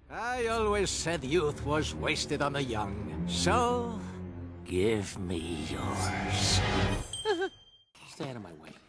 I always said youth was wasted on the young. So, give me yours. Stay out of my way.